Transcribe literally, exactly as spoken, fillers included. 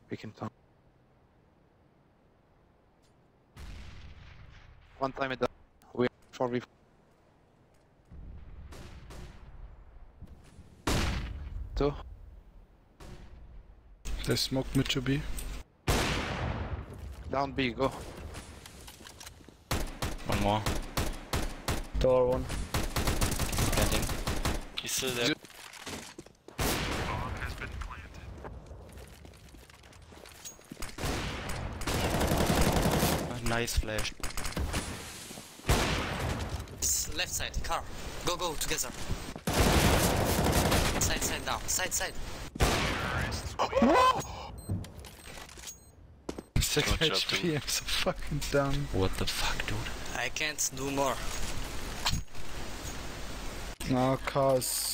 We can talk. One time it does. We are four v four. Two. They smoked mid to B. Down B, go. One more. Door one. Planting. He's still there. Nice flash. Left side, car. Go, go, together. Side, side down. Side, side. six H P, I'm so fucking down. What the fuck, dude? I can't do more. No, cause